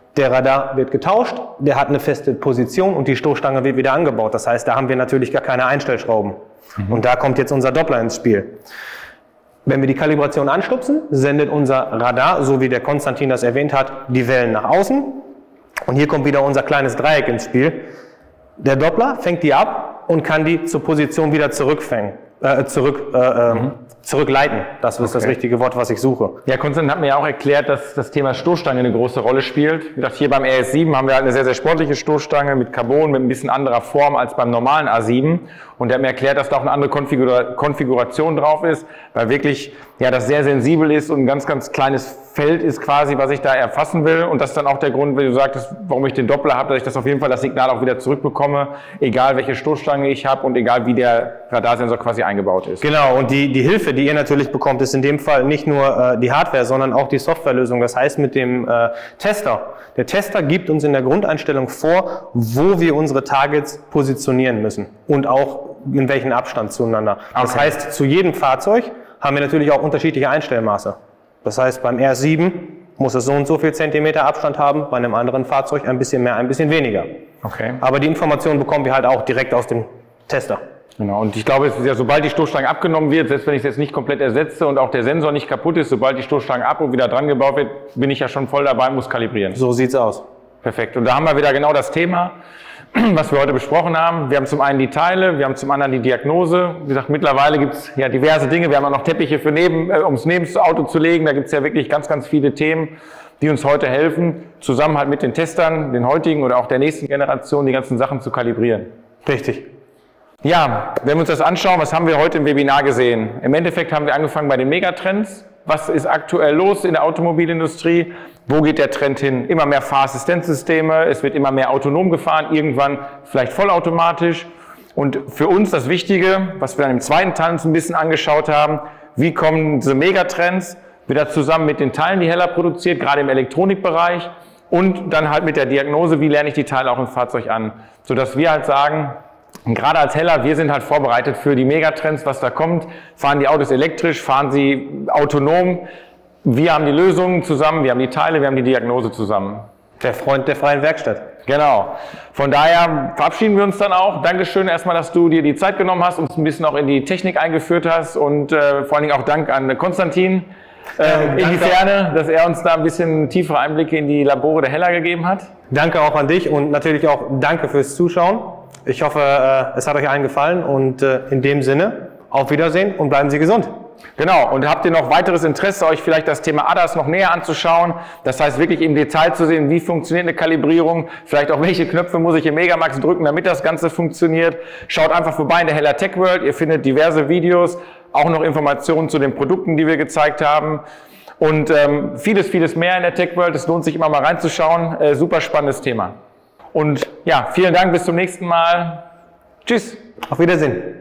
Der Radar wird getauscht, der hat eine feste Position und die Stoßstange wird wieder angebaut. Das heißt, da haben wir natürlich gar keine Einstellschrauben. Mhm. Und da kommt jetzt unser Doppler ins Spiel. Wenn wir die Kalibration anstupsen, sendet unser Radar, so wie der Konstantin das erwähnt hat, die Wellen nach außen. Und hier kommt wieder unser kleines Dreieck ins Spiel. Der Doppler fängt die ab und kann die zur Position wieder zurückfängen. Äh, zurück, äh, mhm. zurückleiten. Das ist okay. Das richtige Wort, was ich suche. Ja, Konstantin hat mir ja auch erklärt, dass das Thema Stoßstange eine große Rolle spielt. Wie gesagt, hier beim R S sieben haben wir halt eine sehr, sehr sportliche Stoßstange mit Carbon, mit ein bisschen anderer Form als beim normalen A sieben. Und er hat mir erklärt, dass da auch eine andere Konfigura Konfiguration drauf ist, weil wirklich ja das sehr sensibel ist und ein ganz, ganz kleines Feld ist quasi, was ich da erfassen will. Und das ist dann auch der Grund, wie du sagtest, warum ich den Doppler habe, dass ich das auf jeden Fall das Signal auch wieder zurückbekomme, egal welche Stoßstange ich habe und egal wie der Radarsensor quasi eingebaut ist. Genau, und die, die Hilfe, die ihr natürlich bekommt, ist in dem Fall nicht nur äh, die Hardware, sondern auch die Softwarelösung. Das heißt mit dem äh, Tester. Der Tester gibt uns in der Grundeinstellung vor, wo wir unsere Targets positionieren müssen und auch in welchem Abstand zueinander. Das okay. heißt, zu jedem Fahrzeug haben wir natürlich auch unterschiedliche Einstellmaße. Das heißt, beim R S sieben muss es so und so viel Zentimeter Abstand haben, bei einem anderen Fahrzeug ein bisschen mehr, ein bisschen weniger. Okay. Aber die Informationen bekommen wir halt auch direkt aus dem Tester. Genau, und ich glaube, es ist ja, sobald die Stoßstange abgenommen wird, selbst wenn ich es jetzt nicht komplett ersetze und auch der Sensor nicht kaputt ist, sobald die Stoßstange ab und wieder dran gebaut wird, bin ich ja schon voll dabei und muss kalibrieren. So sieht's aus. Perfekt. Und da haben wir wieder genau das Thema, was wir heute besprochen haben. Wir haben zum einen die Teile, wir haben zum anderen die Diagnose. Wie gesagt, mittlerweile gibt es ja diverse Dinge. Wir haben auch noch Teppiche für neben, äh, ums neben das Auto zu legen. Da gibt es ja wirklich ganz, ganz viele Themen, die uns heute helfen, zusammen halt mit den Testern, den heutigen oder auch der nächsten Generation, die ganzen Sachen zu kalibrieren. Richtig. Ja, wenn wir uns das anschauen, was haben wir heute im Webinar gesehen? Im Endeffekt haben wir angefangen bei den Megatrends. Was ist aktuell los in der Automobilindustrie? Wo geht der Trend hin? Immer mehr Fahrassistenzsysteme, es wird immer mehr autonom gefahren, irgendwann vielleicht vollautomatisch. Und für uns das Wichtige, was wir dann im zweiten Teil uns ein bisschen angeschaut haben, wie kommen diese Megatrends wieder zusammen mit den Teilen, die Hella produziert, gerade im Elektronikbereich, und dann halt mit der Diagnose, wie lerne ich die Teile auch im Fahrzeug an, sodass wir halt sagen, und gerade als Hella, wir sind halt vorbereitet für die Megatrends, was da kommt. Fahren die Autos elektrisch, fahren sie autonom. Wir haben die Lösungen zusammen, wir haben die Teile, wir haben die Diagnose zusammen. Der Freund der freien Werkstatt. Genau. Von daher verabschieden wir uns dann auch. Dankeschön erstmal, dass du dir die Zeit genommen hast, uns ein bisschen auch in die Technik eingeführt hast und äh, vor allen Dingen auch Dank an Konstantin äh, in die Ferne, dass er uns da ein bisschen tiefere Einblicke in die Labore der Hella gegeben hat. Danke auch an dich und natürlich auch danke fürs Zuschauen. Ich hoffe, es hat euch allen gefallen und in dem Sinne, auf Wiedersehen und bleiben Sie gesund. Genau, und habt ihr noch weiteres Interesse, euch vielleicht das Thema A D A S noch näher anzuschauen? Das heißt, wirklich im Detail zu sehen, wie funktioniert eine Kalibrierung, vielleicht auch welche Knöpfe muss ich im Megamax drücken, damit das Ganze funktioniert. Schaut einfach vorbei in der Hella Tech World, ihr findet diverse Videos, auch noch Informationen zu den Produkten, die wir gezeigt haben. Und ähm, vieles, vieles mehr in der Tech World, es lohnt sich immer mal reinzuschauen, äh, super spannendes Thema. Und ja, vielen Dank, bis zum nächsten Mal. Tschüss. Auf Wiedersehen.